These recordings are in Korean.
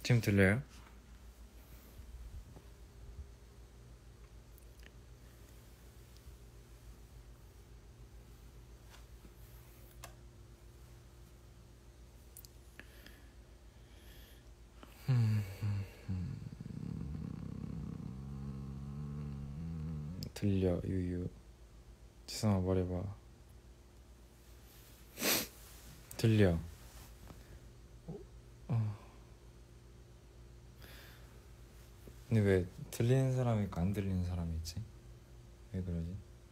지금 들려요? 들려 유유. 지성아 말해봐. 들려. 근데 왜 들리는 사람이 있고 안 들리는 사람이 있지? 왜 그러지?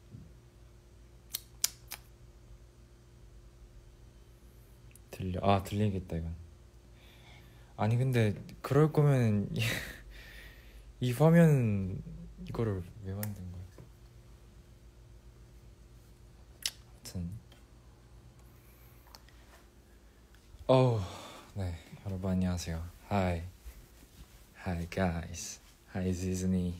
들리겠다 이건. 아니 근데 그럴 거면 이 화면 이거를 왜 만든 거야? 하여튼 네, 여러분 안녕하세요. Hi guys. Hi Disney.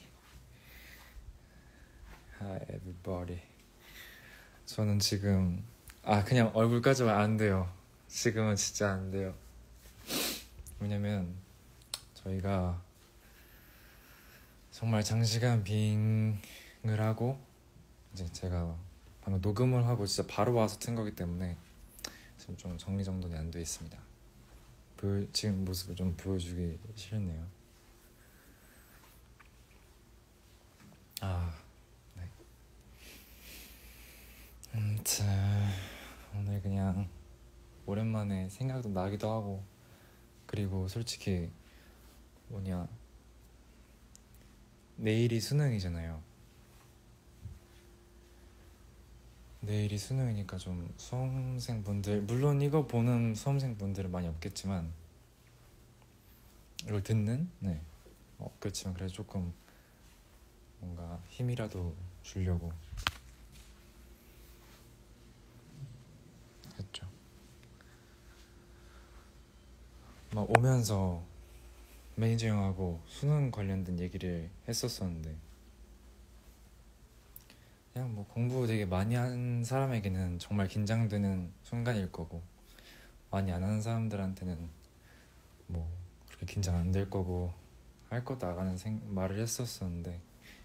Hi everybody. 저는 지금 그냥 얼굴까지만 안 돼요. 지금은 진짜 안 돼요. 왜냐면 저희가 정말 장시간 빙을 하고 이제 제가 방금 녹음을 하고 진짜 바로 와서 튼 거기 때문에 지금 좀 정리정돈이 안 돼 있습니다. 지금 모습을 좀 보여주기 싫네요. 네. 아무튼 오늘 그냥 오랜만에 생각도 나기도 하고, 그리고 솔직히 내일이 수능이잖아요. 내일이 수능이니까 좀 수험생분들, 물론 이거 보는 수험생분들은 많이 없겠지만 이걸 듣는 그렇지만 그래도 조금 뭔가 힘이라도 주려고 했죠. 막 오면서 매니저 형하고 수능 관련된 얘기를 했었었는데, 그냥 뭐 공부 되게 많이 한 사람에게는 정말 긴장되는 순간일 거고, 많이 안 하는 사람들한테는 뭐 그렇게 긴장 안 될 거고 할 거 나가는 말을 했었었는데,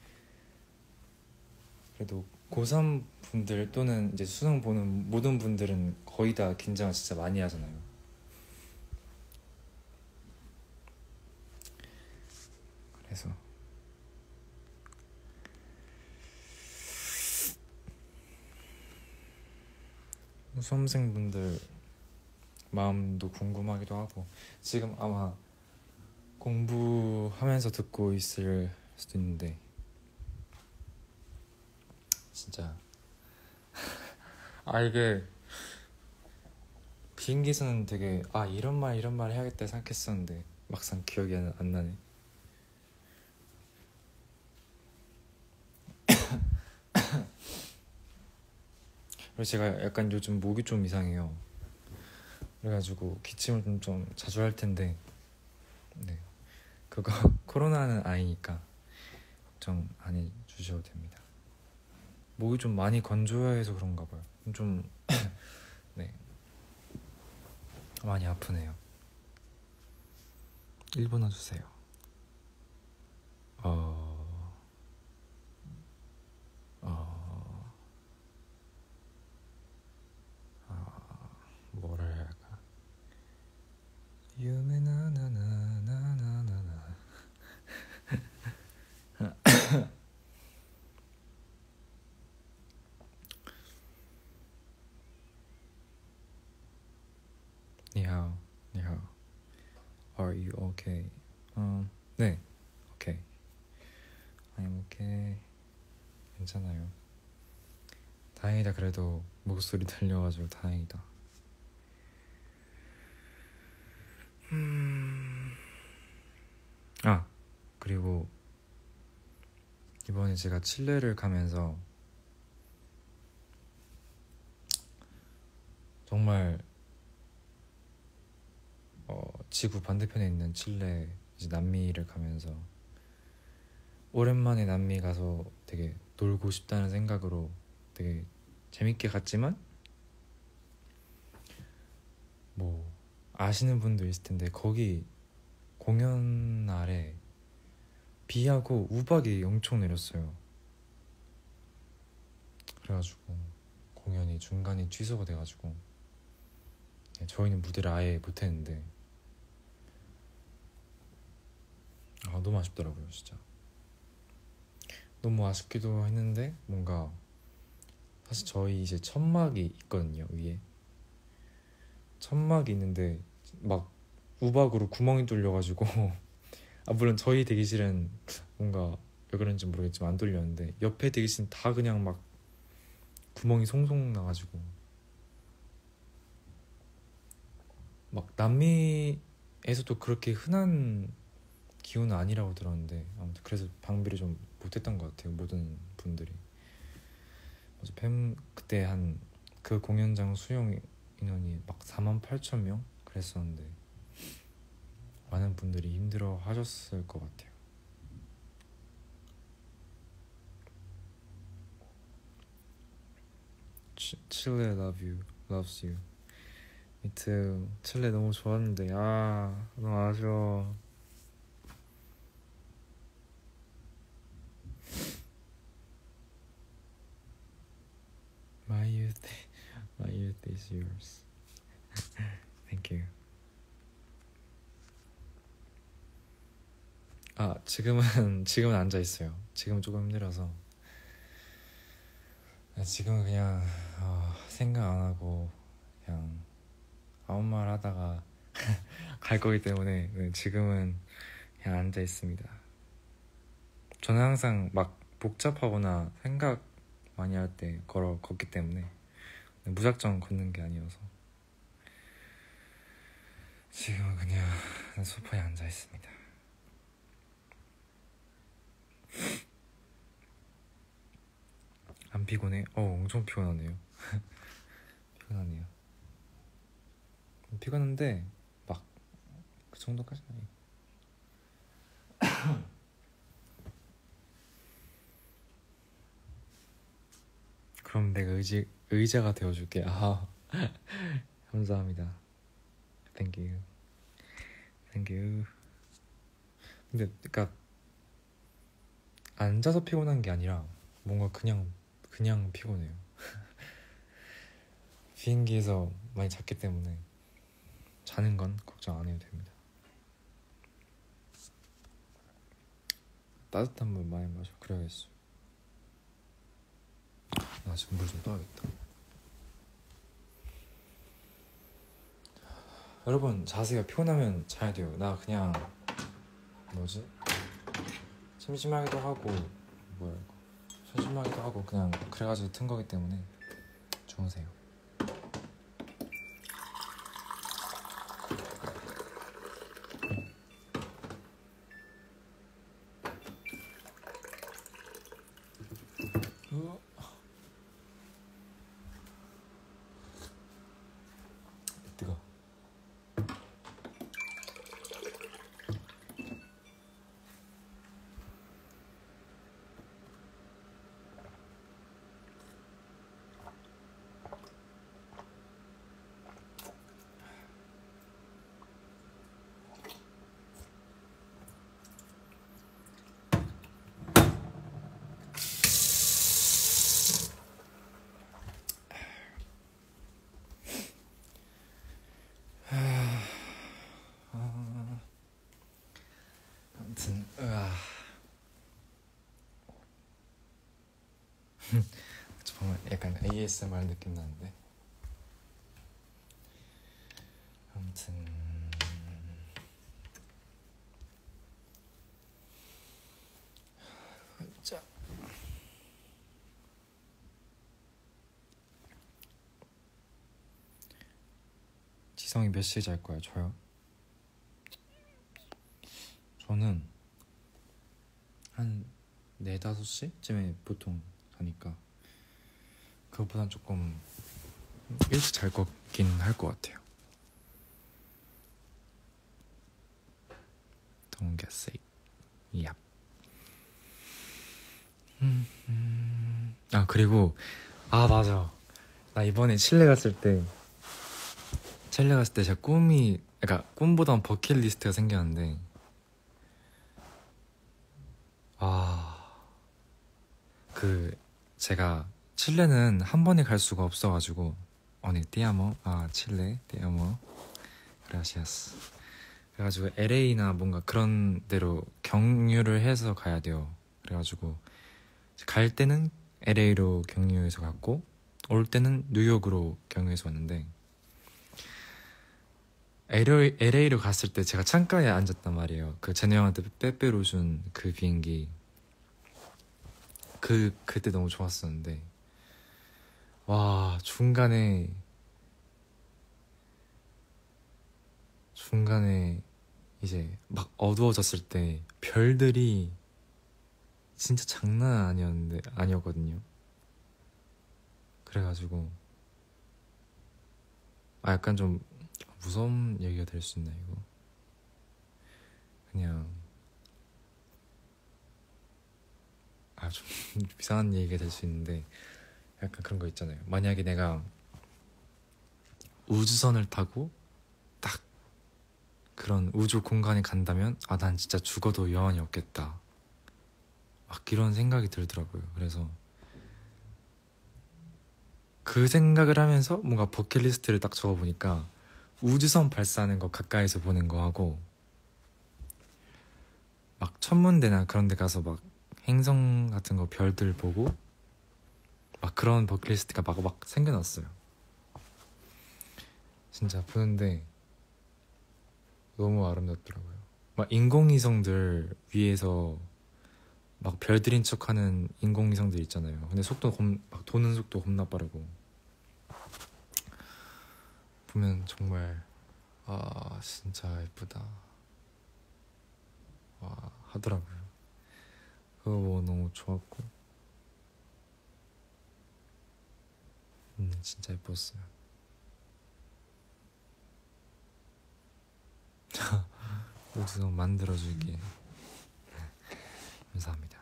그래도 고3 분들 또는 이제 수능 보는 모든 분들은 거의 다 긴장을 진짜 많이 하잖아요. 그래서 수험생분들 마음도 궁금하기도 하고, 지금 아마 공부하면서 듣고 있을 수도 있는데 진짜 이게 비행기에서는 되게 이런 말 해야겠다 생각했었는데 막상 기억이 안 나네. 그리고 제가 약간 요즘 목이 좀 이상해요. 그래가지고 기침을 좀 자주 할 텐데, 그거 코로나는 아니니까 걱정 안 해주셔도 됩니다. 목이 좀 많이 건조해서 그런가 봐요. 좀 많이 아프네요. 1번 와주세요. 뭐를 해야 할까? 유메나나나나나나나. 니하오. Are you okay? 네, okay. I'm okay. 괜찮아요. 다행이다. 그래도 목소리 들려가지고 다행이다. 그리고 이번에 제가 칠레를 가면서 정말 지구 반대편에 있는 칠레, 이제 남미를 가면서 오랜만에 남미 가서 되게 놀고 싶다는 생각으로 되게 재밌게 갔지만, 뭐 아시는 분도 있을 텐데 거기 공연 날에 비하고 우박이 엄청 내렸어요. 그래가지고 공연이 중간에 취소가 돼가지고 저희는 무대를 아예 못했는데 너무 아쉽더라고요. 진짜 너무 아쉽기도 했는데 뭔가 사실 저희 이제 천막이 있거든요. 위에 천막이 있는데 막 우박으로 구멍이 뚫려가지고 물론 저희 대기실은 뭔가 왜 그런지 모르겠지만 안 뚫렸는데 옆에 대기실은 다 그냥 막 구멍이 송송 나가지고 막 남미에서도 그렇게 흔한 기후는 아니라고 들었는데 아무튼 그래서 방비를 좀 못했던 것 같아요. 모든 분들이. 맞아, 그때 한 그 공연장 수용 인원이 막 48,000명 그랬었는데 많은 분들이 힘들어 하셨을 것 같아요. 칠레 love you, loves you. Me too. 칠레 너무 좋았는데 너무 아쉬워. My youth is yours. Thank you. 지금은 앉아 있어요. 지금은 조금 힘들어서. 지금은 그냥 생각 안 하고 그냥 아무 말 하다가 갈 거기 때문에 지금은 그냥 앉아 있습니다. 저는 항상 막 복잡하거나 생각 많이 할 때 걷기 때문에 무작정 걷는 게 아니어서 지금은 그냥 소파에 앉아 있습니다. 안 피곤해? 엄청 피곤하네요. 피곤하네요. 피곤한데 막 그 정도까지는 아니에요. 그럼 내가 의자가 되어줄게. 감사합니다. Thank you. Thank you. 근데 그러니까 앉아서 피곤한 게 아니라 뭔가 그냥 피곤해요. 비행기에서 많이 잤기 때문에 자는 건 걱정 안 해도 됩니다. 따뜻한 물 많이 마셔. 그래야겠어. 나 지금 물 좀 떠야겠다. 여러분 자세가 피곤하면 자야 돼요. 나 그냥 심심하기도 하고 심심하기도 하고 그냥 그래가지고 튼 거기 때문에 주무세요. 뜨거. 아무튼 정말 약간 ASMR 느낌 나는데. 아무튼 자 지성이 몇 시에 잘 거야? 저요? 저는 한 4, 5시쯤에 보통 자니까 그것보단 조금 일찍 잘 거긴 할 것 같아요. Don't get sick. Yep. 그리고 맞아. 나 이번에 칠레 갔을 때 제가 그러니까 꿈보단 버킷리스트가 생겼는데 그 제가 칠레는 한 번에 갈 수가 없어가지고 네, 띠아모. 칠레, 띠아모. 그라시아스. 그래가지고 LA나 뭔가 그런 데로 경유를 해서 가야 돼요. 그래가지고 갈 때는 LA로 경유해서 갔고 올 때는 뉴욕으로 경유해서 왔는데 LA로 갔을 때 제가 창가에 앉았단 말이에요. 그 제노 형한테 빼빼로 준 그 비행기. 그때 너무 좋았었는데 와 중간에 이제 막 어두워졌을 때 별들이 진짜 장난 아니었거든요. 그래가지고 약간 좀 무서운 얘기가 될 수 있나 이거? 그냥 좀 이상한 얘기가 될 수 있는데 약간 그런 거 있잖아요. 만약에 내가 우주선을 타고 딱 그런 우주 공간에 간다면 난 진짜 죽어도 여한이 없겠다. 막 이런 생각이 들더라고요. 그래서 그 생각을 하면서 뭔가 버킷리스트를 딱 적어보니까 우주선 발사하는 거 가까이서 보는 거 하고 막 천문대나 그런 데 가서 막 행성 같은 거 별들 보고 막 그런 버킷리스트가 막 생겨났어요. 진짜 보는데 너무 아름답더라고요. 막 인공위성들 위에서 막 별들인 척하는 인공위성들 있잖아요. 근데 막 도는 속도 겁나 빠르고 보면 정말 진짜 예쁘다 하더라고요. 그거 보고 너무 좋았고 진짜 예뻤어요. 우주선 만들어줄게. 감사합니다.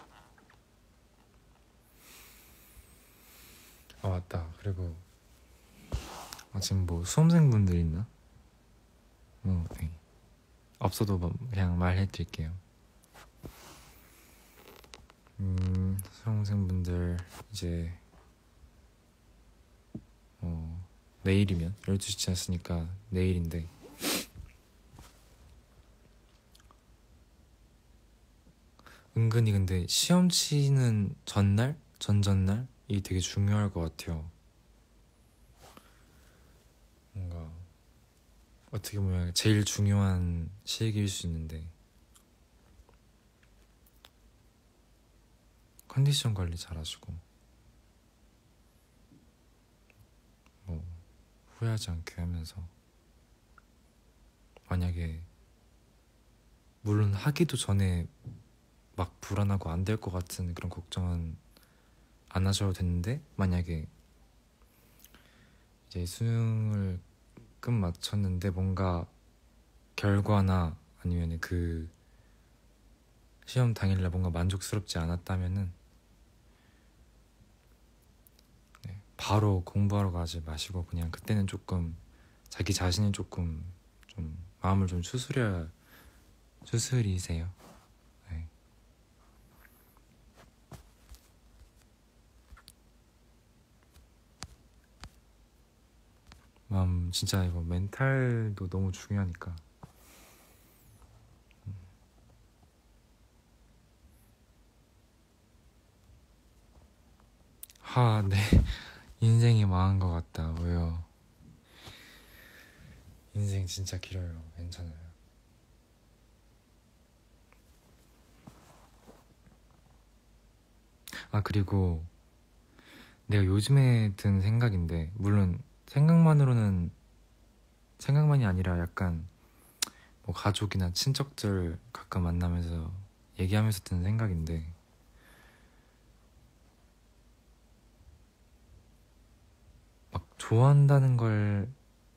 맞다. 그리고 지금 뭐 수험생분들 있나? 네. 없어도 그냥 말해드릴게요. 수험생분들 이제 내일이면 12시 지났으니까 내일인데 은근히 근데 시험 치는 전날? 전전날이 되게 중요할 것 같아요. 뭔가 어떻게 보면 제일 중요한 시기일 수 있는데 컨디션 관리 잘하시고 뭐 후회하지 않게 하면서 만약에 물론 하기도 전에 막 불안하고 안 될 것 같은 그런 걱정은 안 하셔도 되는데 만약에 이제 수능을 끝마쳤는데 뭔가 결과나 아니면 그 시험 당일날 뭔가 만족스럽지 않았다면은 바로 공부하러 가지 마시고 그냥 그때는 조금 자기 자신이 조금 좀 마음을 좀 추스리세요. 네. 마음 진짜 이거 멘탈도 너무 중요하니까. 네. 인생이 망한 것 같다. 왜요? 인생 진짜 길어요. 괜찮아요. 그리고 내가 요즘에 든 생각인데 물론 생각만이 아니라 약간 뭐 가족이나 친척들 가끔 만나면서 얘기하면서 드는 생각인데 막 좋아하는 걸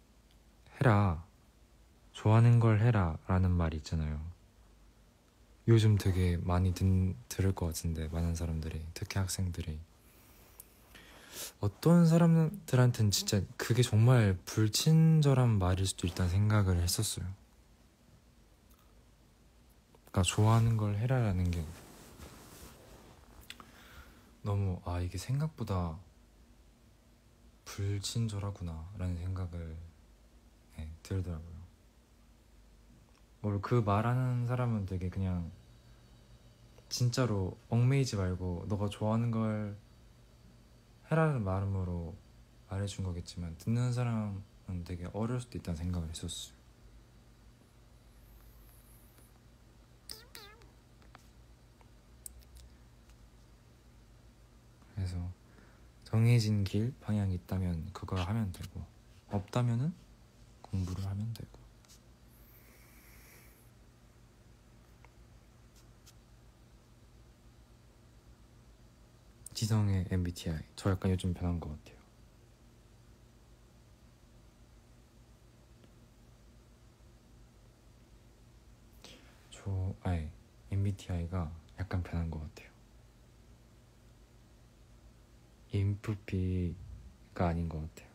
해라 라는 말이 있잖아요. 요즘 되게 많이 들을 것 같은데 많은 사람들이, 특히 학생들이 어떤 사람들한테는 진짜 그게 정말 불친절한 말일 수도 있다는 생각을 했었어요. 그러니까 좋아하는 걸 해라라는 게 너무 이게 생각보다 불친절하구나 라는 생각을 들더라고요. 그 말하는 사람은 되게 그냥 진짜로 얽매이지 말고 너가 좋아하는 걸 해라는 마음으로 말해준 거겠지만 듣는 사람은 되게 어려울 수도 있다는 생각을 했었어요. 그래서 정해진 길, 방향이 있다면 그걸 하면 되고 없다면은 공부를 하면 되고. 지성의 MBTI 저 약간 요즘 변한 것 같아요. MBTI가 약간 변한 것 같아요. 인프피가 아닌 것 같아요.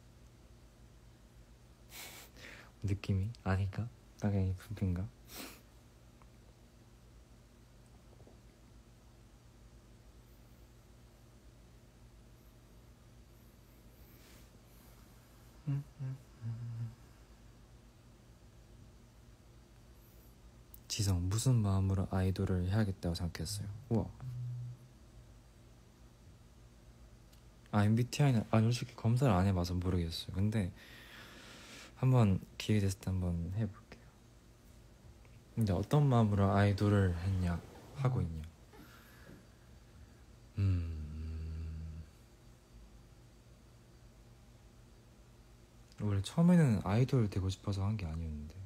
느낌이 아닌가? 나가 인프피인가? 지성 무슨 마음으로 아이돌을 해야겠다고 생각했어요? 우와. MBTI는 솔직히 검사를 안 해봐서 모르겠어요. 근데 한번 기회 됐을 때 한번 해볼게요. 근데 어떤 마음으로 아이돌을 하고 있냐? 원래 처음에는 아이돌 되고 싶어서 한 게 아니었는데,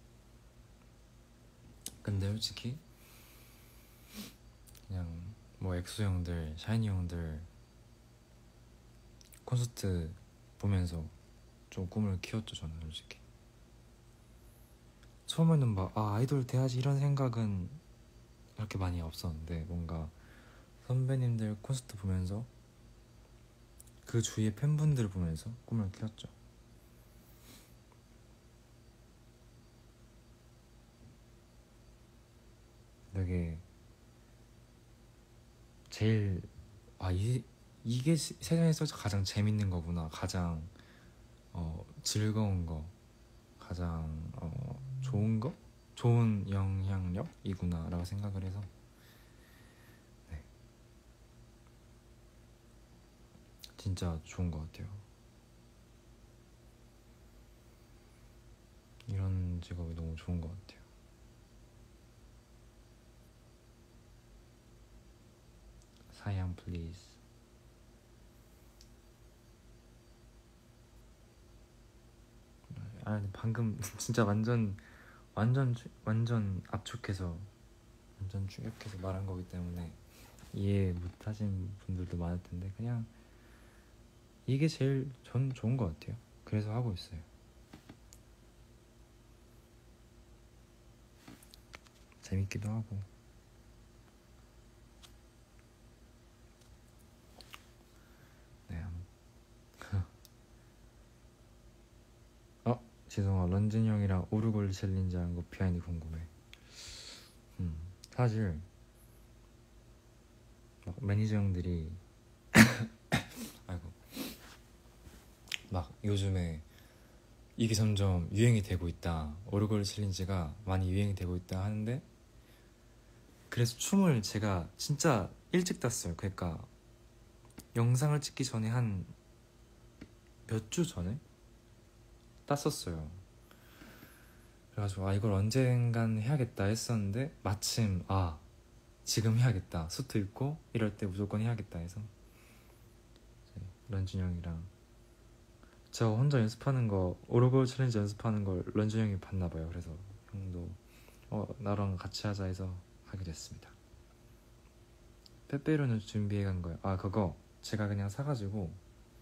근데 솔직히 그냥 뭐 엑소 형들, 샤이니 형들 콘서트 보면서 좀 꿈을 키웠죠. 저는 솔직히 처음에는 막 아이돌 돼야지 이런 생각은 그렇게 많이 없었는데, 뭔가 선배님들 콘서트 보면서 그 주위의 팬분들 보면서 꿈을 키웠죠. 되게 제일 이게 세상에서 가장 재밌는 거구나, 가장 즐거운 거, 가장 좋은 거, 좋은 영향력이구나 라고 생각을 해서 네. 진짜 좋은 것 같아요. 이런 직업이 너무 좋은 것 같아요. 사양 플리즈. 방금 진짜 완전 압축해서 완전 충격해서 말한 거기 때문에 이해 못하신 분들도 많을 텐데, 그냥 이게 제일 전 좋은 것 같아요. 그래서 하고 있어요. 재밌기도 하고. 네. 지성아, 런쥔 형이랑 오르골 챌린지 하는 거 비하인드 궁금해. 사실 막 매니저 형들이 아이고, 막 요즘에 이게 점점 유행이 되고 있다, 오르골 챌린지가 많이 유행이 되고 있다 하는데, 그래서 춤을 제가 진짜 일찍 땄어요. 그러니까 영상을 찍기 전에 한 몇 주 전에 땄었어요. 그래가지고 이걸 언젠간 해야겠다 했었는데, 마침 지금 해야겠다, 수트 입고 이럴 때 무조건 해야겠다 해서 런쥔 형이랑 제가 혼자 연습하는 거, 오르골 챌린지 연습하는 걸 런쥔 형이 봤나봐요. 그래서 형도 나랑 같이 하자 해서 하게 됐습니다. 빼빼로는 준비해 간 거예요. 그거 제가 그냥 사가지고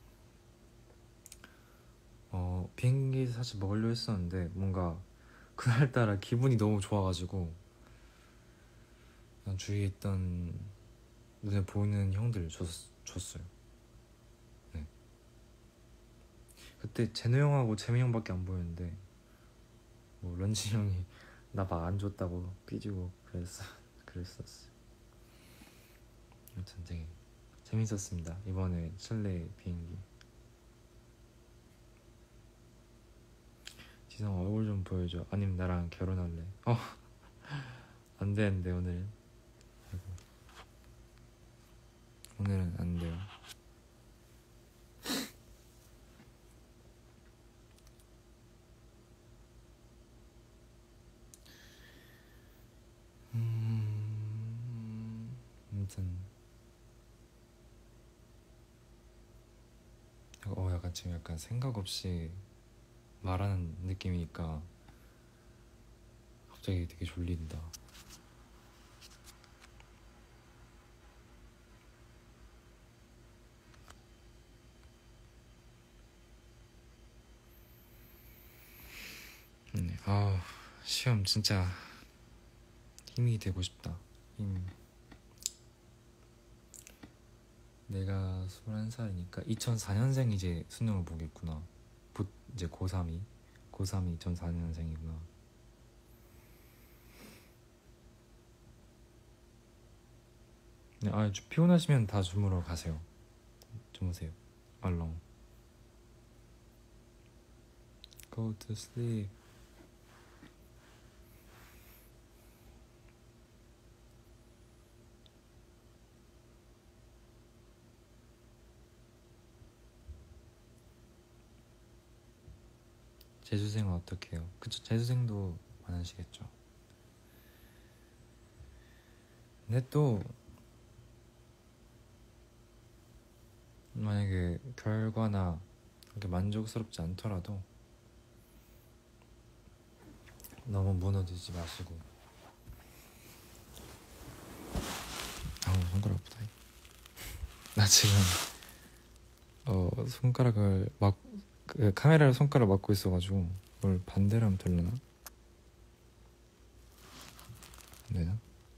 비행기에서 사실 먹으려 했었는데, 뭔가 그날따라 기분이 너무 좋아가지고 그냥 주위에 있던 눈에 보이는 형들 줬어요. 네. 그때 제노 형하고 재민 형밖에 안 보였는데, 뭐 런쥔 형이 나 막 안 줬다고 삐지고 그랬었어요. 아무튼 되게 재밌었습니다. 이번에 칠레 비행기. 지성 얼굴 좀 보여줘. 아니면 나랑 결혼할래? 안 되는데 오늘. 아이고. 오늘은 안 돼요. 아무튼 약간 지금 약간 생각 없이 말하는 느낌이니까 갑자기 되게 졸린다. 시험 진짜 힘이 되고 싶다. 힘. 내가 21살이니까 2004년생 이제 수능을 보겠구나. 이제 고3이 2004년생이구나. 네, 피곤하시면 다 주무러 가세요. 주무세요. 얼렁. Go to sleep. 재수생은 어떻게 해요? 그쵸, 재수생도 많으시겠죠. 근데 또 만약에 결과나 그렇게 만족스럽지 않더라도 너무 무너지지 마시고. 손가락 아프다. 나 지금 손가락을 카메라를 손가락 막고 있어가지고 이걸 반대로 하면 되려나? 안 되나?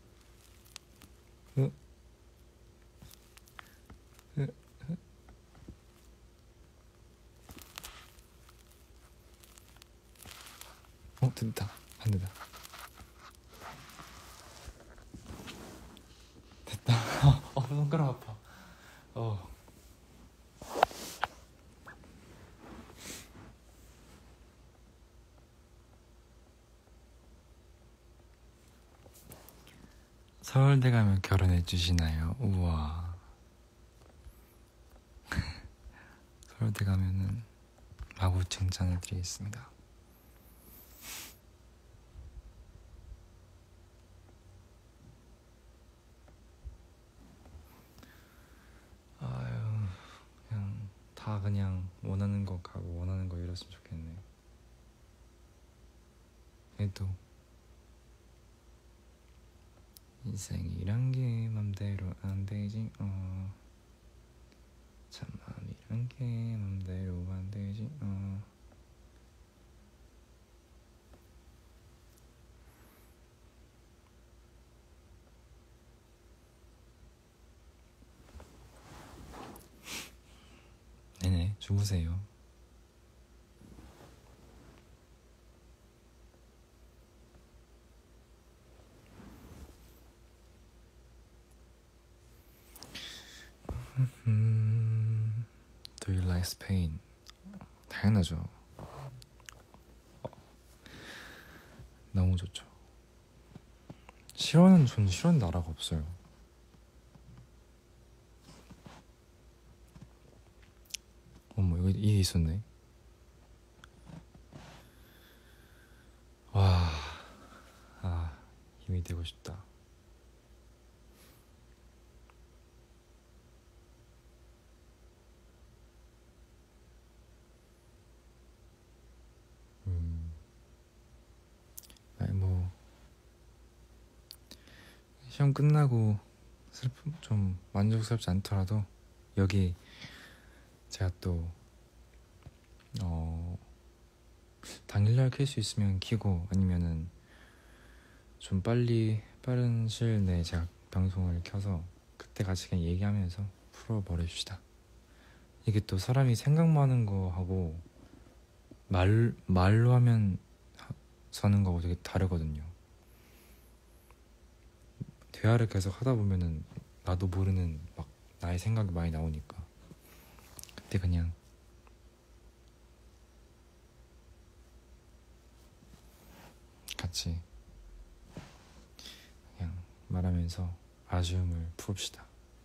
됐다. 반대다. 됐다. 손가락 아파. 서울대 가면 결혼해 주시나요? 우와. 서울대 가면은 마구 칭찬해 드리겠습니다. 그냥 원하는 거 가고 원하는 거 이뤘으면 좋겠네. 그래도 인생이란 게 맘대로 안 되지. 참 마음이란 게 맘대로 안 되지. 네네, 주무세요. Do you like Spain? 당연하죠. 너무 좋죠. 저는 싫어하는 나라가 없어요. 어머, 이게 있었네. 와, 힘이 되고 싶다. 시험 끝나고 좀 만족스럽지 않더라도 여기 제가 또 당일날 켤 수 있으면 켜고, 아니면은 좀 빠른 시일 내에 제가 방송을 켜서 그때 같이 그냥 얘기하면서 풀어버립시다. 이게 또 사람이 생각 많은 거 하고 말로 하면 사는 거하고 되게 다르거든요. 대화를 계속 하다 보면은 나도 모르는 막 나의 생각이 많이 나오니까 그때 그냥 같이 그냥 말하면서 아쉬움을 풉시다.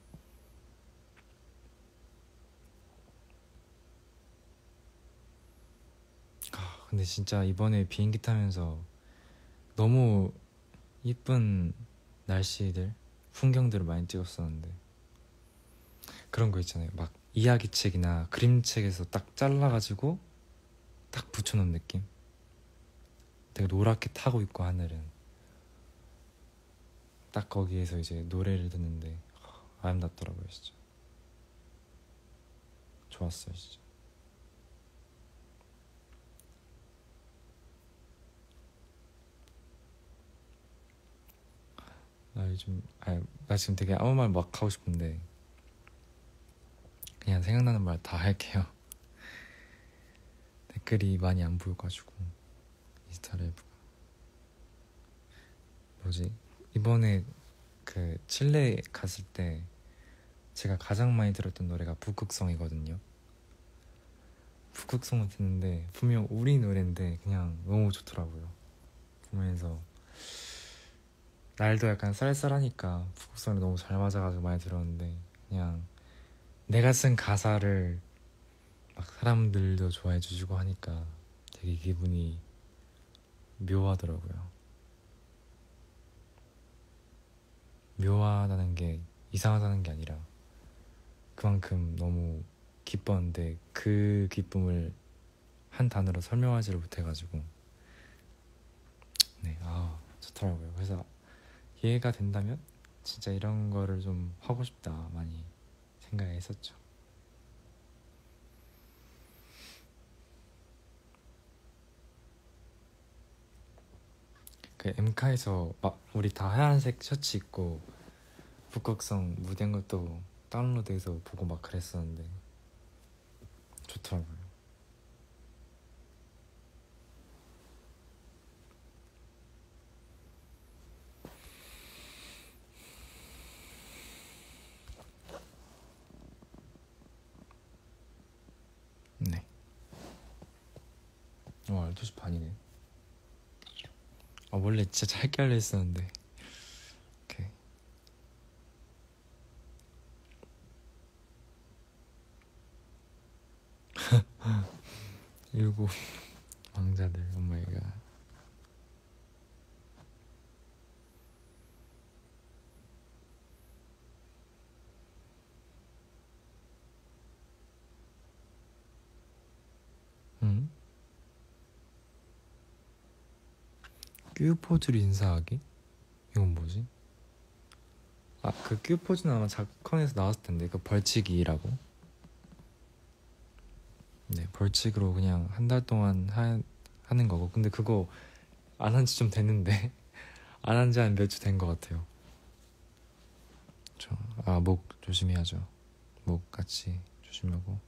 근데 진짜 이번에 비행기 타면서 너무 이쁜 날씨들, 풍경들을 많이 찍었었는데 그런 거 있잖아요. 막 이야기책이나 그림책에서 딱 잘라가지고 딱 붙여놓은 느낌. 되게 노랗게 타고 있고 하늘은 딱 거기에서 이제 노래를 듣는데 아름답더라고요. 진짜 좋았어요. 진짜. 나 지금 되게 아무 말 막 하고 싶은데 그냥 생각나는 말 다 할게요. 댓글이 많이 안 보여가지고 인스타 라이브가 뭐지? 이번에 그 칠레 갔을 때 제가 가장 많이 들었던 노래가 북극성이거든요. 북극성을 듣는데 분명 우리 노래인데 그냥 너무 좋더라고요. 보면서 날도 약간 쌀쌀하니까 북극성이 너무 잘 맞아가지고 많이 들었는데 그냥 내가 쓴 가사를 막 사람들도 좋아해 주시고 하니까 되게 기분이 묘하더라고요. 묘하다는 게 이상하다는 게 아니라 그만큼 너무 기뻤는데 그 기쁨을 한 단어로 설명하지를 못해가지고 네, 좋더라고요. 그래서 기회가 된다면 진짜 이런 거를 좀 하고 싶다 많이 생각했었죠. 그 엠카에서 막 우리 다 하얀색 셔츠 입고 북극성 무대인 것도 다운로드해서 보고 막 그랬었는데 좋더라고요. 네. 12시 반이네. 원래 진짜 짧게 하려 했었는데 오케이. 일곱 왕자들 오마이갓. 응? 큐포즈로 인사하기? 이건 뭐지? 그 큐포즈는 아마 작컨에서 나왔을 텐데 그 벌칙이라고. 네, 벌칙으로 그냥 한 달 동안 하는 거고. 근데 그거 안 한 지 좀 됐는데 안 한 지 한 몇 주 된 것 같아요. 목 조심해야죠. 목 같이 조심하고.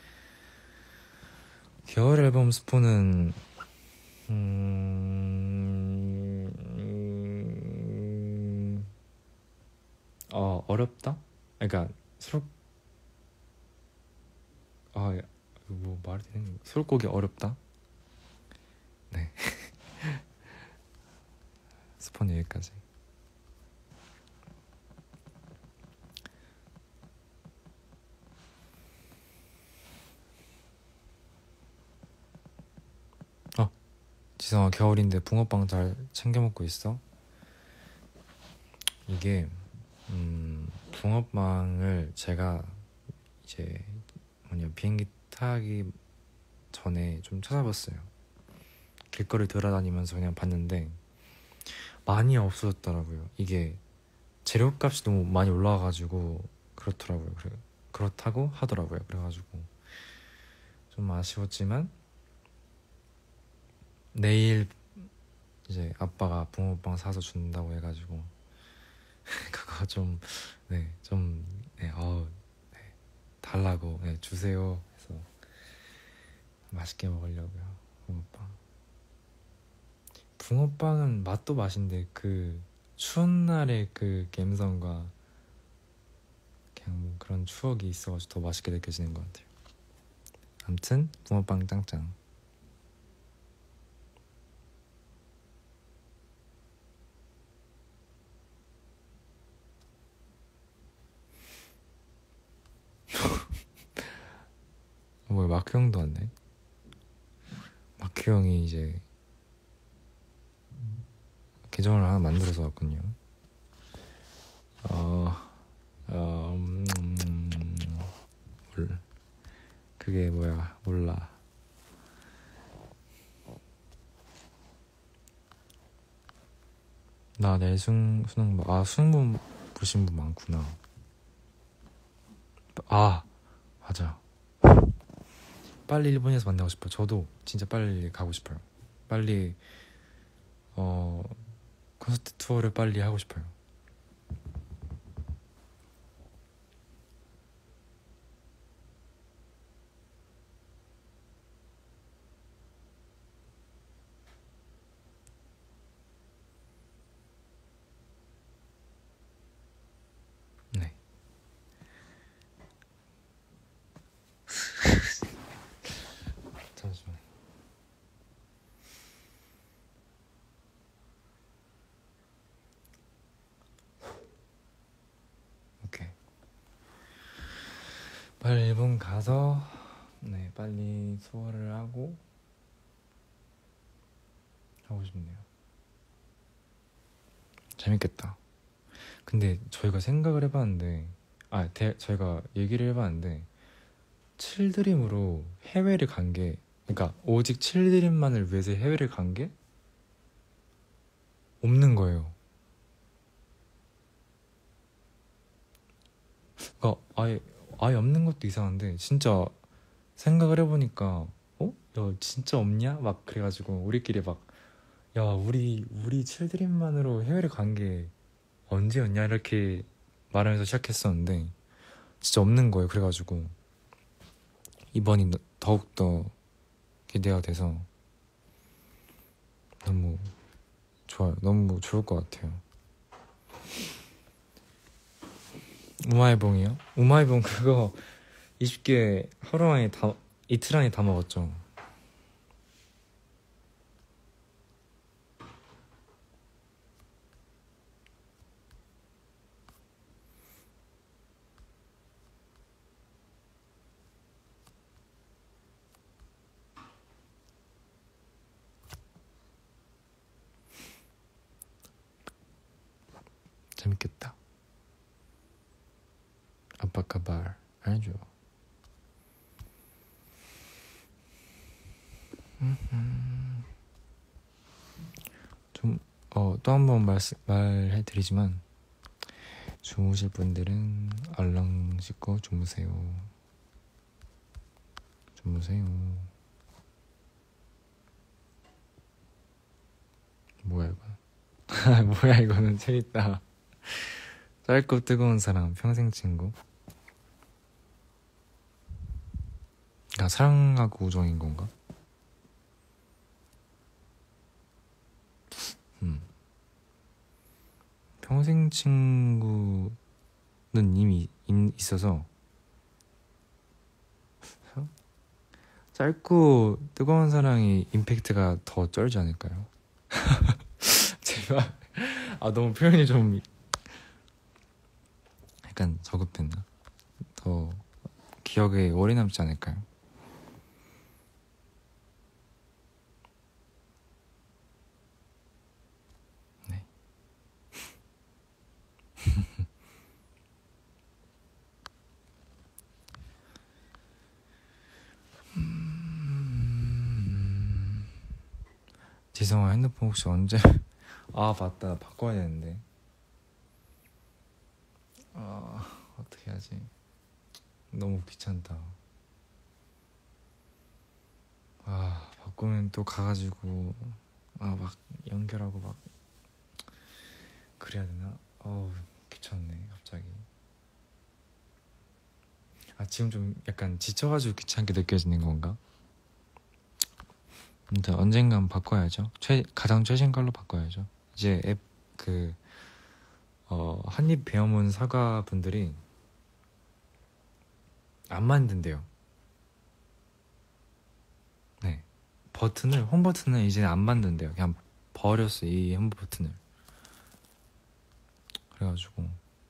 겨울 앨범 스포는 어렵다? 그러니까 뭐 말이 되는 건가? 수록곡이 어렵다? 네. 스포는 여기까지. 지성아, 겨울인데 붕어빵 잘 챙겨 먹고 있어? 이게 붕어빵을 제가 이제 비행기 타기 전에 좀 찾아봤어요. 길거리 돌아다니면서 그냥 봤는데 많이 없어졌더라고요. 이게 재료값이 너무 많이 올라와가지고 그렇더라고요. 그렇다고 하더라고요. 그래가지고 좀 아쉬웠지만 내일 이제 아빠가 붕어빵 사서 준다고 해가지고 그거 좀 달라고 주세요 해서 맛있게 먹으려고요. 붕어빵은 맛도 맛인데 그 추운 날의 그 갬성과 그냥 뭐 그런 추억이 있어가지고 더 맛있게 느껴지는 것 같아요. 아무튼 붕어빵 짱짱. 뭐야, 마크 형도 왔네. 마크 형이 이제 계정을 하나 만들어서 왔군요. 그게 뭐야, 몰라. 나 내일 수능 수능 보신 분 많구나. 맞아. 빨리 일본에서 만나고 싶어. 저도 진짜 빨리 가고 싶어요. 빨리 콘서트 투어를 빨리 하고 싶어요. 네. 잠시만. 오케이. 빨리 일본 가서 빨리 투어를 하고 싶네요. 재밌겠다. 근데 저희가 생각을 해봤는데 저희가 얘기를 해봤는데 칠드림으로 해외를 간 게, 그러니까 오직 칠드림만을 위해서 해외를 간 게 없는 거예요. 그러니까 아예 없는 것도 이상한데, 진짜 생각을 해보니까 야 진짜 없냐? 막 그래가지고 우리끼리 막 야 우리 칠드림만으로 해외를 간 게 언제였냐 이렇게 말하면서 시작했었는데 진짜 없는 거예요. 그래가지고 이번이 더욱더 기대가 돼서 너무 좋아요. 너무 좋을 것 같아요. 우마이봉이요? 우마이봉 그거 20개 하루 안에 이틀 안에 다 먹었죠. 재밌겠다. 아빠카발 알죠? 좀 또 한 번 말해드리지만 주무실 분들은 얼른 씻고 주무세요. 뭐야 이거? 뭐야 이거는 재밌다. 짧고 뜨거운 사랑 평생 친구. 그러니까 사랑하고 우정인 건가? 평생 친구는 이미 있어서 짧고 뜨거운 사랑이 임팩트가 더 쩔지 않을까요? 제발. 너무 표현이 좀 약간 저급했나? 더 기억에 오래 남지 않을까요? 네. 지성아 핸드폰 혹시 언제 맞다 바꿔야 되는데 어떻게 하지? 너무 귀찮다. 바꾸면 또 가가지고 막 연결하고 막 그래야 되나? 귀찮네 갑자기. 지금 좀 약간 지쳐가지고 귀찮게 느껴지는 건가? 근데 언젠간 바꿔야죠. 가장 최신 걸로 바꿔야죠. 이제 앱 한입 베어문 사과 분들이 안 만든대요. 네, 버튼을 홈 버튼을 이제 안 만든대요. 그냥 버렸어요, 이 홈 버튼을. 그래가지고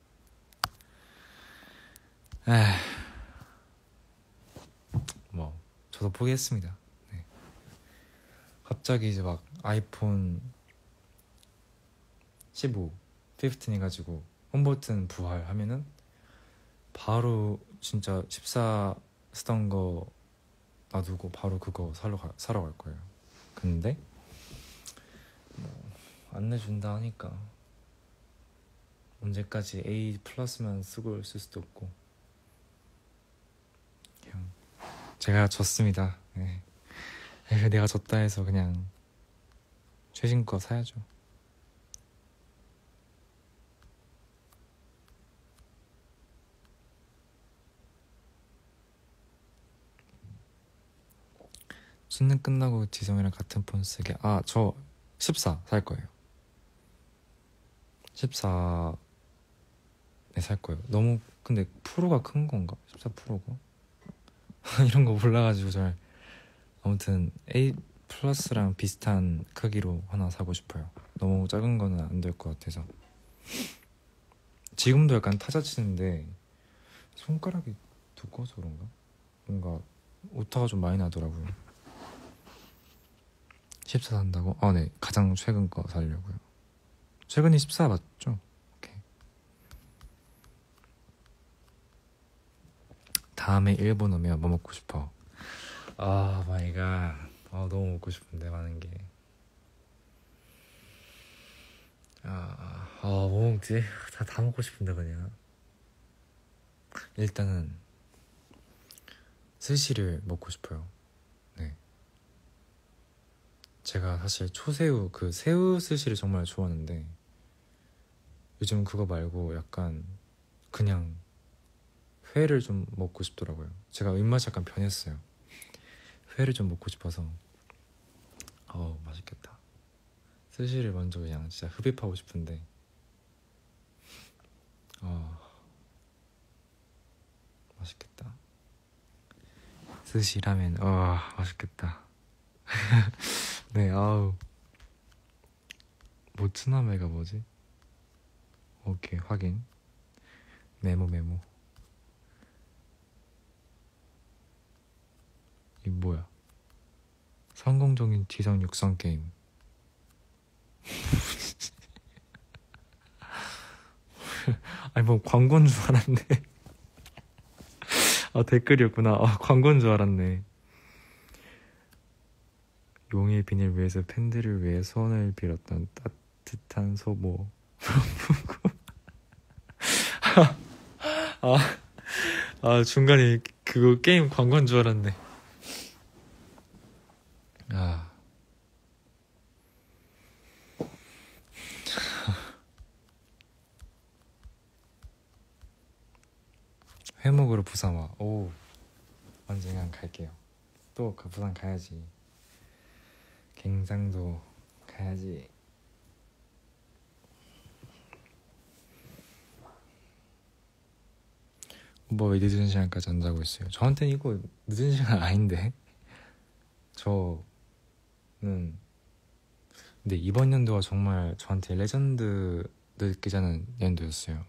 에뭐 저도 포기했습니다. 네. 갑자기 이제 막 아이폰 15, 15 해가지고 홈 버튼 부활하면은 바로 진짜 14 쓰던 거 놔두고 바로 그거 사러 갈 거예요. 근데 안 내준다 하니까 언제까지 A 플러스만 쓰고 있을 수도 없고 그냥 제가 졌습니다. 네. 내가 졌다 해서 그냥 최신 거 사야죠. 수능 끝나고 지성이랑 같은 폰 쓰게. 저 14 살 거예요. 14 네, 살 거예요. 너무 근데 프로가 큰 건가? 14 프로가? 이런 거 몰라가지고 잘. 아무튼 A 플러스랑 비슷한 크기로 하나 사고 싶어요. 너무 작은 거는 안 될 것 같아서. 지금도 약간 타자 치는데 손가락이 두꺼워서 그런가? 뭔가 오타가 좀 많이 나더라고요. 14 산다고? 네, 가장 최근 거 사려고요. 최근이 14 맞죠? 오케이. 다음에 일본 오면 뭐 먹고 싶어? 마이 갓. 너무 먹고 싶은데 많은 게. 뭐 먹지? 다 먹고 싶은데 그냥. 일단은 스시를 먹고 싶어요. 네. 제가 사실 초새우 그 새우 스시를 정말 좋아하는데 요즘 그거 말고 약간 그냥 회를 좀 먹고 싶더라고요. 제가 입맛이 약간 변했어요. 회를 좀 먹고 싶어서. 맛있겠다. 스시를 먼저 그냥 진짜 흡입하고 싶은데. 맛있겠다. 스시 라면. 맛있겠다. 네. 모츠나메가 뭐지? 오케이, 확인. 메모. 이 뭐야? 성공적인 지성 육성 게임. 아니 뭐 광고인 줄 알았네. 댓글이었구나. 광고인 줄 알았네. 용의 비닐 위에서 팬들을 위해 소원을 빌었던 따뜻한 소모. 중간에 그거 게임 광고인 줄 알았네. 회목으로 부산 와. 언젠간 갈게요. 또 그 부산 가야지. 갱상도 가야지. 오빠 왜 늦은 시간까지 안 자고 있어요? 저한테는 이거 늦은 시간 아닌데. 저는 근데 이번 연도가 정말 저한테 레전드 느끼자는 연도였어요.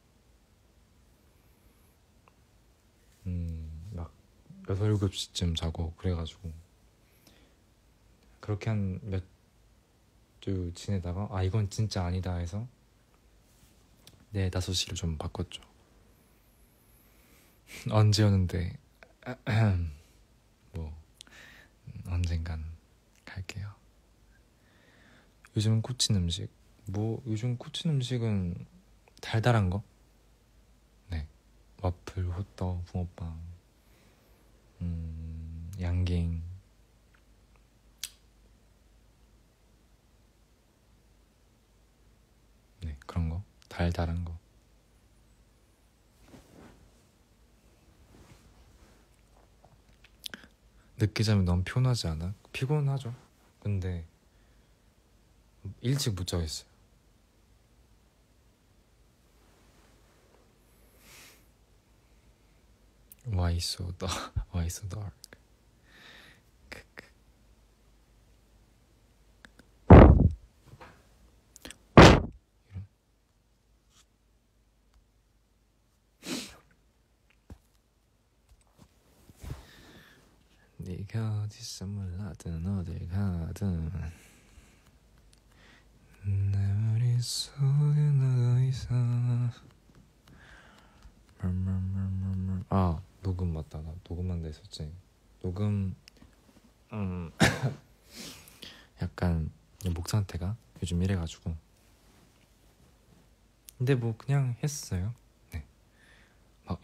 막 8, 7시쯤 자고 그래가지고 그렇게 한 몇 주 지내다가 이건 진짜 아니다 해서 4, 5시를 좀 바꿨죠. 언제였는데 뭐 언젠간 갈게요. 요즘 꽂힌 음식? 요즘 꽂힌 음식은 달달한 거? 네, 와플, 호떡, 붕어빵, 양갱. 네, 그런 거. 달달한 거. 늦게 자면 너무 피곤하지 않아? 피곤하죠. 근데 일찍 못 자겠어요. Why so dark? Why so dark? 네가 어디서 몰라든 어딜 가든 내 머릿속에 너가 있어. 아 녹음 맞다. 나 녹음한다 했었지. 녹음 약간 목 상태가 요즘 이래가지고 근데 뭐 그냥 했어요. 네. 막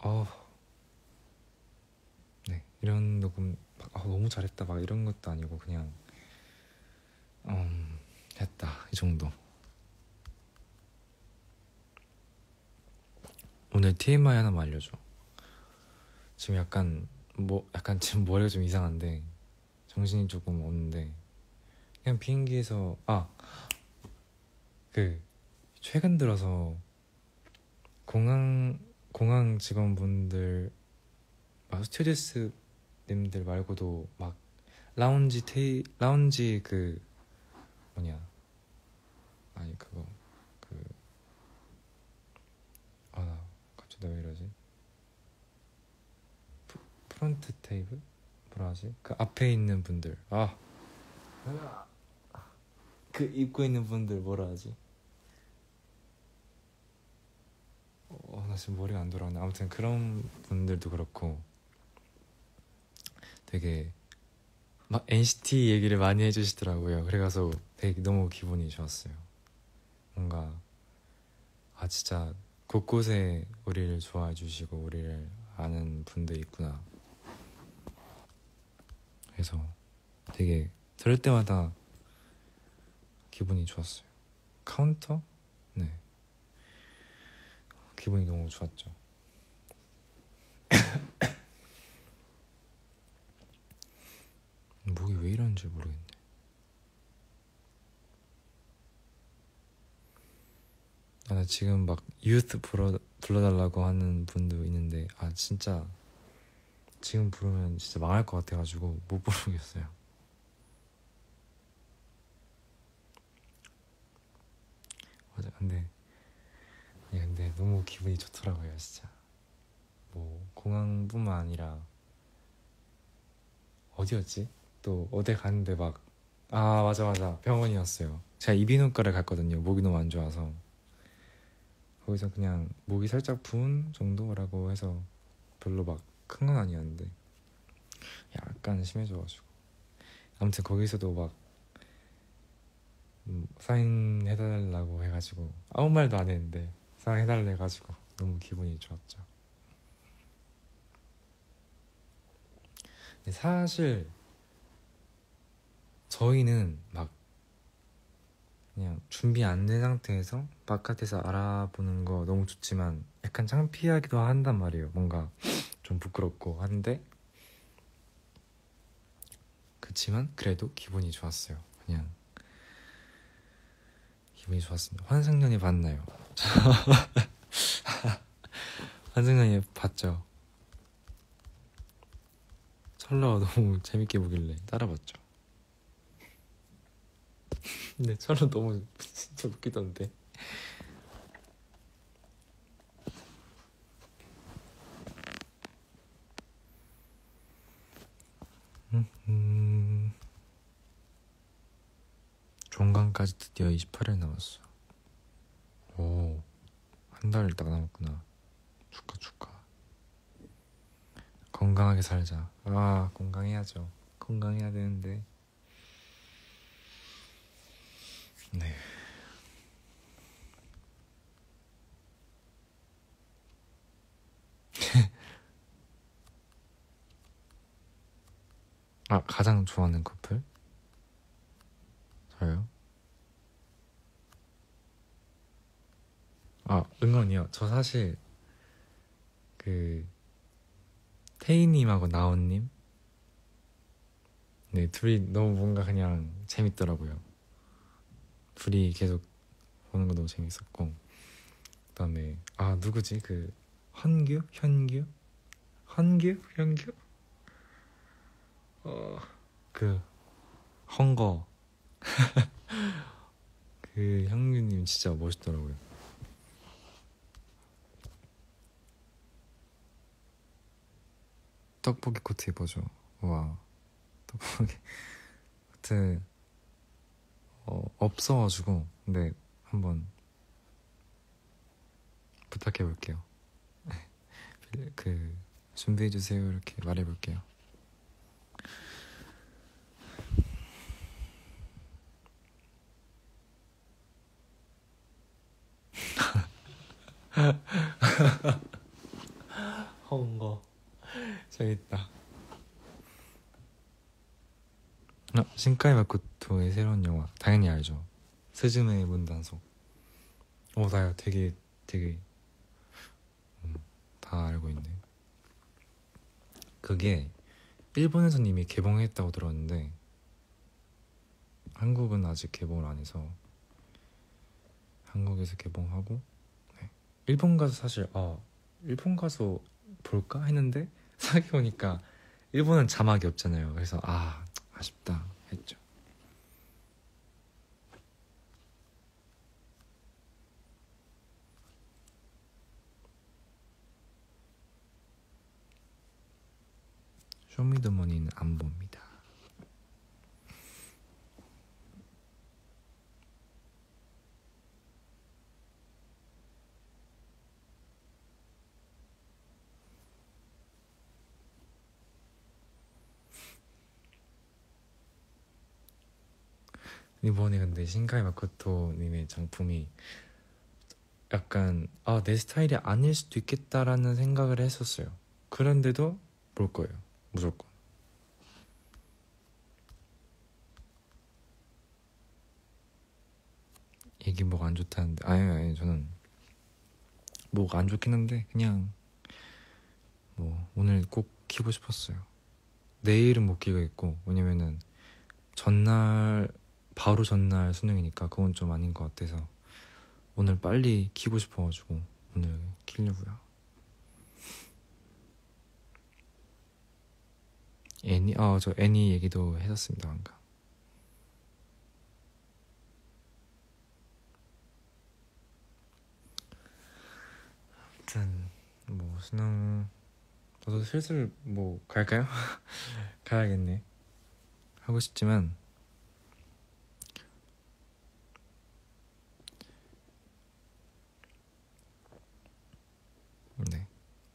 네 이런 녹음 막 너무 잘했다 막 이런 것도 아니고 그냥 했다 이 정도. 오늘 TMI 하나만 알려줘. 지금 약간 지금 머리가 좀 이상한데 정신이 조금 없는데 그냥 비행기에서 그 최근 들어서 공항 직원분들 스튜어디스 님들 말고도 막 라운지 그 뭐냐 아니 그거 나 갑자기 왜 이러지? 프론트 테이블? 뭐라 하지? 그 앞에 있는 분들 그 입고 있는 분들 뭐라 하지? 나 지금 머리가 안 돌아오네. 아무튼 그런 분들도 그렇고 되게 막 NCT 얘기를 많이 해주시더라고요. 그래가서 되게 너무 기분이 좋았어요. 뭔가 진짜 곳곳에 우리를 좋아해 주시고 우리를 아는 분들이 있구나. 그래서 되게 들을 때마다 기분이 좋았어요. 카운터? 네. 기분이 너무 좋았죠. 목이 왜 이러는지 모르겠네. 나 지금 막 유th 불러달라고 하는 분도 있는데 진짜 지금 부르면 진짜 망할 것 같아가지고 못 부르겠어요. 맞아. 근데 너무 기분이 좋더라고요 진짜. 뭐 공항뿐만 아니라 어디였지? 또 어디 갔는데 막 맞아 병원이었어요. 제가 이비인후과를 갔거든요. 목이 너무 안 좋아서. 거기서 그냥 목이 살짝 부은 정도라고 해서 별로 막 큰 건 아니었는데 약간 심해져가지고 아무튼 거기서도 막 사인 해달라고 해가지고 아무 말도 안 했는데 사인 해달라 해가지고 너무 기분이 좋았죠. 근데 사실 저희는 막 그냥 준비 안 된 상태에서 바깥에서 알아보는 거 너무 좋지만 약간 창피하기도 한단 말이에요. 뭔가 좀 부끄럽고 한데 그치만 그래도 기분이 좋았어요. 그냥 기분이 좋았습니다. 환승연이 봤나요? 환승연이 봤죠. 철러가 너무 재밌게 보길래 따라봤죠. 근데 철러 너무 진짜 웃기던데. 종강까지 드디어 28일 남았어. 오, 한 달 딱 남았구나. 축하. 건강하게 살자. 건강해야죠. 건강해야 되는데. 네. 가장 좋아하는 커플? 저요? 응원이요. 저 사실 그 태희님하고 나온님 네 둘이 너무 뭔가 그냥 재밌더라고요. 둘이 계속 보는 거 너무 재밌었고 그다음에 누구지 그 헌규 한규? 현규? 그 헝거 그 형규님 진짜 멋있더라고요. 떡볶이 코트 입어줘. 와, 떡볶이 코트 없어가지고 근데 한번 부탁해볼게요. 그 준비해주세요 이렇게 말해볼게요. 헝거 재밌다. 신카이 마코토의 새로운 영화 당연히 알죠. 스즈메의 문단속. 나 되게 다 알고 있네. 그게 일본에서는 이미 개봉했다고 들었는데 한국은 아직 개봉을 안 해서 한국에서 개봉하고 네. 일본 가서 사실 일본 가서 볼까 했는데 생각해보니까 일본은 자막이 없잖아요. 그래서 아쉽다 했죠. 쇼미더머니는 안 봅니다. 이번에 근데 신카이 마코토님의 작품이 약간 내 스타일이 아닐 수도 있겠다라는 생각을 했었어요. 그런데도 볼 거예요. 무조건. 이게 뭐가 안 좋다는데 아니 저는 뭐가 안 좋긴 한데 그냥 뭐 오늘 꼭 키고 싶었어요. 내일은 못 키겠고 왜냐면은 바로 전날 수능이니까 그건 좀 아닌 것 같아서 오늘 빨리 키고 싶어가지고 오늘 키려고요. 저 애니 얘기도 했었습니다 방금. 아무튼 뭐 수능 저도 슬슬 뭐 갈까요? 가야겠네. 하고 싶지만 네.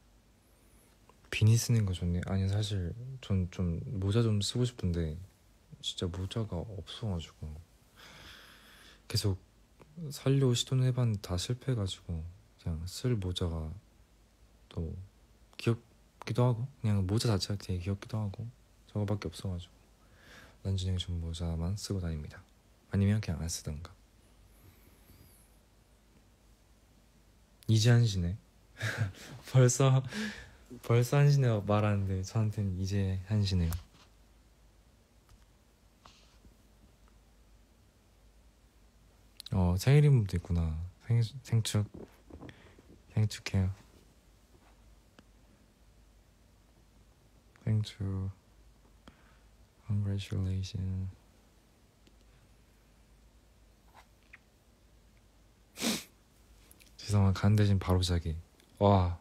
비니 쓰는 거 좋네. 아니 사실 전 좀 모자 좀 쓰고 싶은데 진짜 모자가 없어가지고 계속 살려고 시도는 해봤는데 다 실패해가지고 그냥 쓸 모자가 또 귀엽기도 하고 그냥 모자 자체가 되게 귀엽기도 하고 저거밖에 없어가지고 난중에 좀 모자만 쓰고 다닙니다. 아니면 그냥 안 쓰던가. 이제 한시네. 벌써 한시네요. 말하는데 저한테는 이제 한시네요. 생일인 분도 있구나. 생축해요. 생축. Congratulations. 죄송한 간 대신 바로 자기. 와,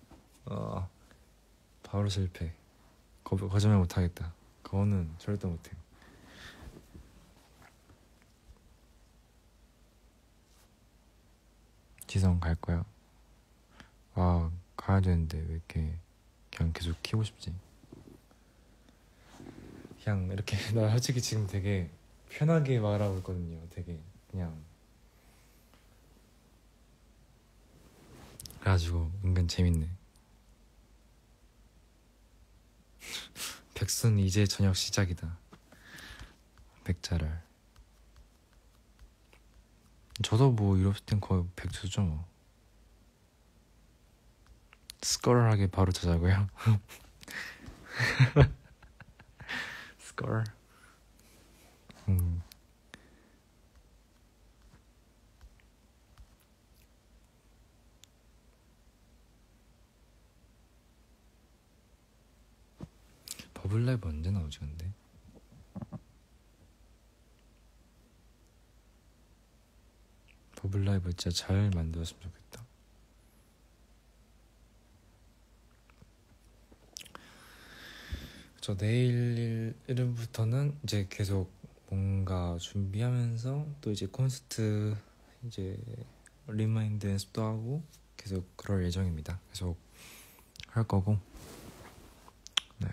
바로 실패. 거짓말 못하겠다. 그거는 절대 못해요. 지성 갈 거야? 가야 되는데 왜 이렇게 그냥 계속 키고 싶지? 그냥 이렇게 나 솔직히 지금 되게 편하게 말하고 있거든요. 되게 그냥 그래가지고 은근 재밌네. 백순 이제 저녁 시작이다. 백자랄. 저도 뭐 이랬을 땐 거의 백수죠 뭐. 스컬하게 바로 자자고요. 스컬. 버블라이브 언제 나오지 근데? 버블라이브 진짜 잘 만들었으면 좋겠다. 저 내일부터는 이제 계속 뭔가 준비하면서 또 이제 콘서트 이제 리마인드 연습도 하고 계속 그럴 예정입니다. 계속 할 거고, 네,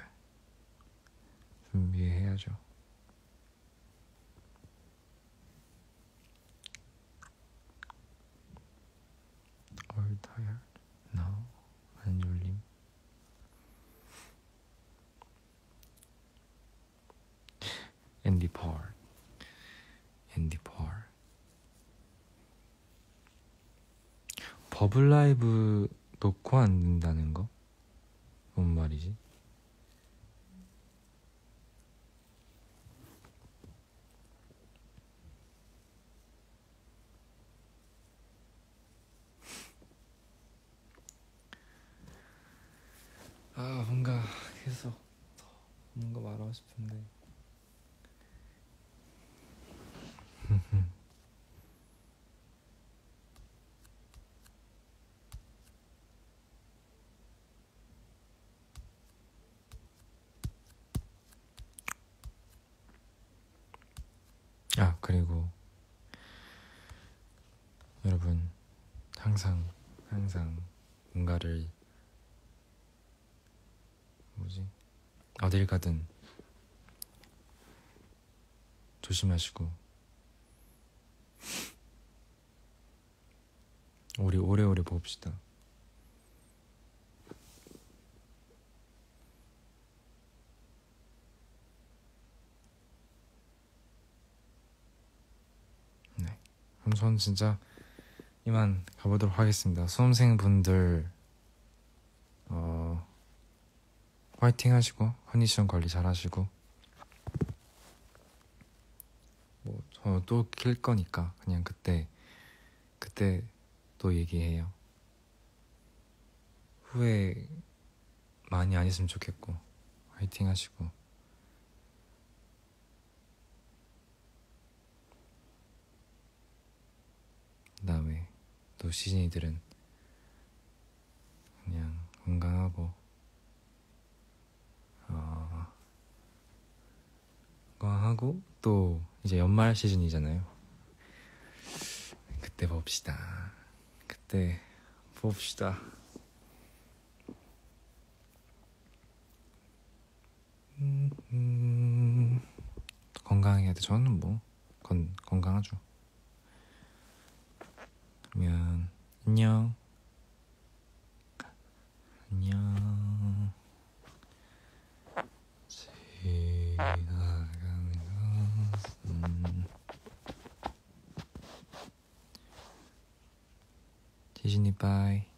준비해야죠. All tired now? 안 졸림? 앤디 펄 버블라이브 놓고 안 된다는 거? 뭔 말이지? 뭔가 계속 뭔가 말하고 싶은데 그리고 여러분 항상 뭔가를 어딜 가든 조심하시고 우리 오래오래 봅시다. 네, 그럼 저는 진짜 이만 가보도록 하겠습니다. 수험생분들 화이팅 하시고 컨디션 관리 잘 하시고 저 또 킬 거니까 그냥 그때 또 얘기해요. 후회 많이 안 했으면 좋겠고 화이팅 하시고 그다음에 또 시즌이들은 그냥 건강하고 또 이제 연말 시즌이잖아요. 그때 봅시다. 건강해야 돼. 저는 뭐 건강하죠. 그러면 안녕. 지나가는 것은 디즈니 바이.